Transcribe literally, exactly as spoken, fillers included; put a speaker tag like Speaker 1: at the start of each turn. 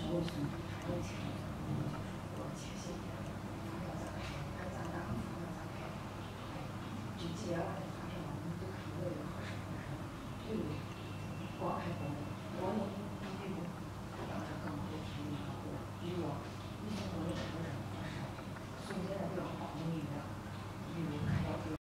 Speaker 1: 微信还有钱，我钱先发票咋开，还咋打发票咋开，哎，就几百万的发票，我们都可以为了合适合适，对不对？光开国内，国内。